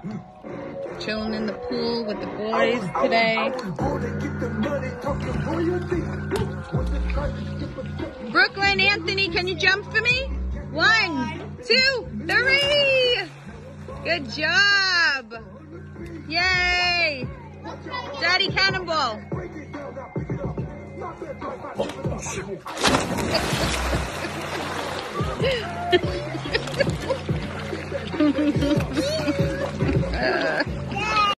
Chilling in the pool with the boys today. Brooklyn, Anthony, can you jump for me? 1, 2, 3! Good job! Yay! Daddy cannonball!